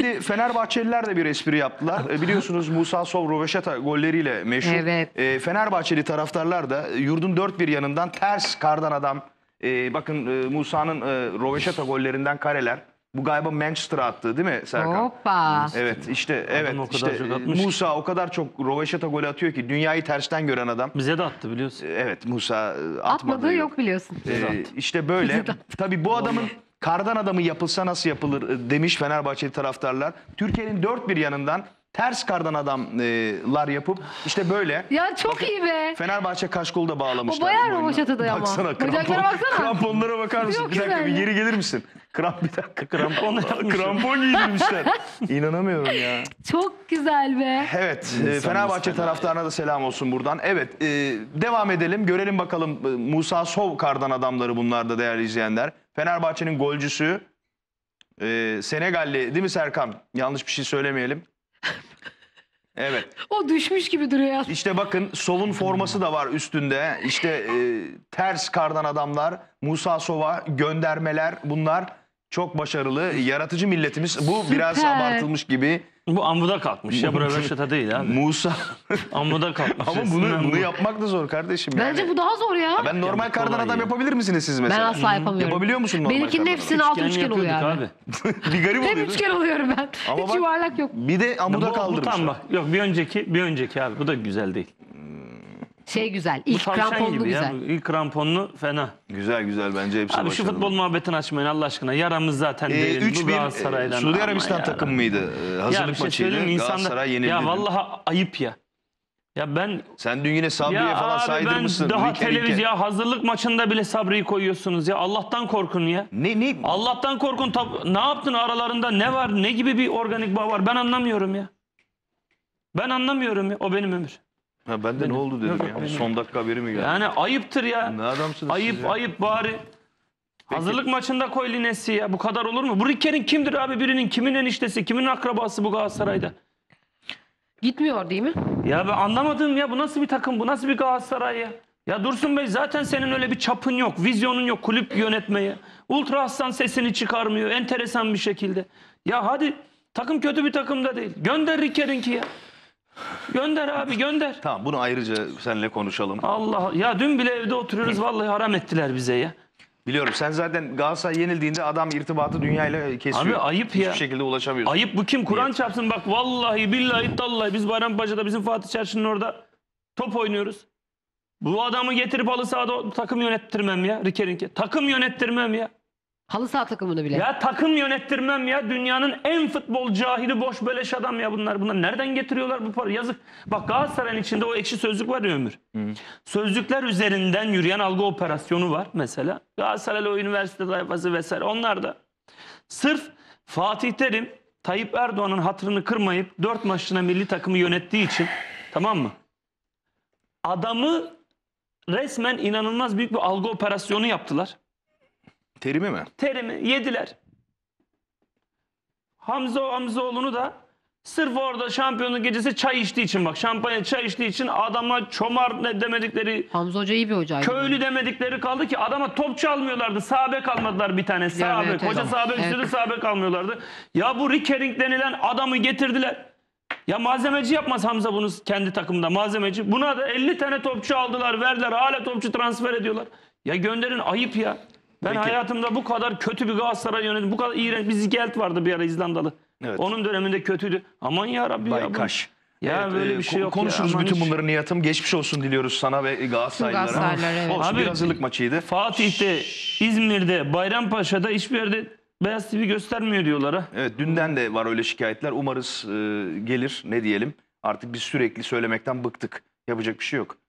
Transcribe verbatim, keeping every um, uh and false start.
Şimdi Fenerbahçeliler de bir espri yaptılar. E, biliyorsunuz Musa Sov Roveşata golleriyle meşhur. Evet. E, Fenerbahçeli taraftarlar da yurdun dört bir yanından ters kardan adam. E, bakın e, Musa'nın e, Roveşata gollerinden kareler. Bu galiba Manchester'a attı değil mi Serkan? Hoppa. Evet işte evet o kadar işte çok e, atmış ki. Musa o kadar çok Roveşata golü atıyor ki dünyayı tersten gören adam. Bize de attı biliyorsun. E, Evet Musa e, atmadığı Atmadığı yok. yok biliyorsun. Ee, işte böyle. Tabii bu adamın kardan adamı yapılsa nasıl yapılır e, demiş Fenerbahçeli taraftarlar. Türkiye'nin dört bir yanından ters kardan adamlar yapıp işte böyle. Ya çok iyi be. Fenerbahçe kaşkolu da bağlamışlar. O bayağı boynuna. rovaşatada ama. Baksana Bacaklara krampon, baksana. kramponlara bakar mısın? Çok Bir dakika güzel bir ya. geri gelir misin? Kramp bir dakika. Krampon yapmışlar. Krampon giydirmişler. İnanamıyorum ya. Çok güzel be. Evet, e, Fenerbahçe taraftarına da selam olsun buradan. Evet, e, devam edelim. Görelim bakalım e, Musa Sov kardan adamları bunlar da değerli izleyenler. Fenerbahçe'nin golcüsü e, Senegalli değil mi Serkan? Yanlış bir şey söylemeyelim. Evet. O düşmüş gibi duruyor. İşte bakın Sov'un forması da var üstünde. İşte e, ters kardan adamlar, Musa Sov'a göndermeler bunlar. Çok başarılı, yaratıcı milletimiz. Bu biraz Süper. abartılmış gibi. Bu amuda kalkmış ya. Bu röveşata değil abi. Musa Amuda kalkmış. ama resmen bunu, bunu bu. yapmak da zor kardeşim. Bence yani. bu daha zor ya. Ben normal Ya bu kardan kolay adam ya. yapabilir misiniz siz Ben mesela? asla yapamıyorum. Yapabiliyor musun normal Benimkinin kardan hepsinin adam? altı üçgen oluyor yapıyorduk abi. Bir garip Hep oluyor. üçgen oluyorum ben. Ama Hiç bak- yuvarlak yok. Bir de Ya amuda bu, bu kaldırmışlar. tam bak. Yok bir önceki, bir önceki abi. Bu da güzel değil. Şey güzel. Bu İlk tavşan kramponlu gibi güzel. ya. Bu İlk kramponlu fena. Güzel güzel bence hepsi Abi şu başarılı. futbol muhabbetini açmayın Allah aşkına. Yaramız zaten Ee, değil. üç Bu bir Galatasaray'dan. Suudi Ama Arabistan ya. takımı mıydı? Ee, Ya Hazırlık bir şey maçıydı. söyleyeyim mi? İnsanlar- Galatasaray yenildi. Ya dün. vallahi ayıp ya. Ya ben Sen dün yine Sabri'ye ya falan abi ben saydırmışsın. daha Rike, Rike. televizyon hazırlık maçında bile Sabri'yi koyuyorsunuz ya. Allah'tan korkun ya. Ne ne? Allah'tan korkun. Tab- ne yaptın aralarında ne var? Ne gibi bir organik bağ var? Ben anlamıyorum ya. Ben anlamıyorum ya. O benim ömür. Ha, ben de ne oldu dedim Yok, ya. benim. Son dakika haberi mi geldi? Yani ayıptır ya. Ne adamsınız Ayıp siz ya? ayıp bari. Hazırlık maçında koy Linesi ya. Bu kadar olur mu? Bu Riker'in kimdir abi? Birinin kimin eniştesi, kimin akrabası bu Galatasaray'da? Gitmiyor değil mi? Ya ben anlamadım ya. Bu nasıl bir takım? Bu nasıl bir Galatasaray ya? Ya Dursun Bey zaten senin öyle bir çapın yok. Vizyonun yok kulüp yönetmeye. Ultra Aslan sesini çıkarmıyor. Enteresan bir şekilde. Ya hadi takım kötü bir takım da değil. Gönder Riker'inki ya. Gönder abi gönder. Tamam bunu ayrıca seninle konuşalım. Allah ya dün bile evde oturuyoruz vallahi haram ettiler bize ya. Biliyorum sen zaten Galatasaray yenildiğinde adam irtibatı dünyayla kesiyor. Abi ayıp Hiçbir ya. şekilde ulaşamıyorsun. Ayıp bu kim? Kur'an Niye? çarpsın bak vallahi billahi tallahi biz Bayrampaşa'da bizim Fatih Çarşı'nın orada top oynuyoruz. Bu adamı getirip halı sahada takım yönettirmem ya Riker'inki. Takım yönettirmem ya. Halı saha takımını bile. Ya takım yönettirmem ya. Dünyanın en futbol cahili boş beleş adam ya bunlar. Bunlar nereden getiriyorlar bu parayı? Yazık. Bak Galatasaray'ın içinde o ekşi sözlük var ya Ömür. Sözlükler üzerinden yürüyen algı operasyonu var mesela. Galatasaray'la o üniversite tayfası vesaire. Onlar da sırf Fatih Terim Tayyip Erdoğan'ın hatırını kırmayıp dört maçına milli takımı yönettiği için tamam mı? Adamı resmen inanılmaz büyük bir algı operasyonu yaptılar. Terimi mi? Terim'i yediler. Hamza Hamzoğlu'nu da sırf orada şampiyonluk gecesi çay içtiği için bak şampanya çay içtiği için adama çomar ne demedikleri Hamza Hoca iyi bir hocaydı. köylü demedikleri kaldı ki adama topçu almıyorlardı. Sahabe kalmadılar bir tane. Sahabe. evet, Koca evet. sahabe Evet. üstüne sahabe kalmıyorlardı. Ya bu Rickering denilen adamı getirdiler. Ya malzemeci yapmaz Hamza bunu kendi takımda malzemeci. Buna da elli tane topçu aldılar verdiler. Hala topçu transfer ediyorlar. Ya gönderin ayıp ya. Ben Peki. hayatımda bu kadar kötü bir Galatasaray yönetim, bu kadar iğrenç bir Zigelt vardı bir ara İzlandalı. Evet. Onun döneminde kötüydü. Aman ya Rabbi ya. bu- Baykaş. Ya Evet, böyle e, bir şey ko- yok Konuşuruz ya. Aman bütün hiç. bunları Nihat'ım. Geçmiş olsun diliyoruz sana ve Galatasaraylılara. Galatasaraylılara, evet. Olsun Abi, bir hazırlık maçıydı. Fatih'te, İzmir'de, Bayrampaşa'da hiçbir yerde Beyaz T V göstermiyor diyorlar ha. Evet dünden de var öyle şikayetler. Umarız e, gelir ne diyelim. Artık biz sürekli söylemekten bıktık. Yapacak bir şey yok.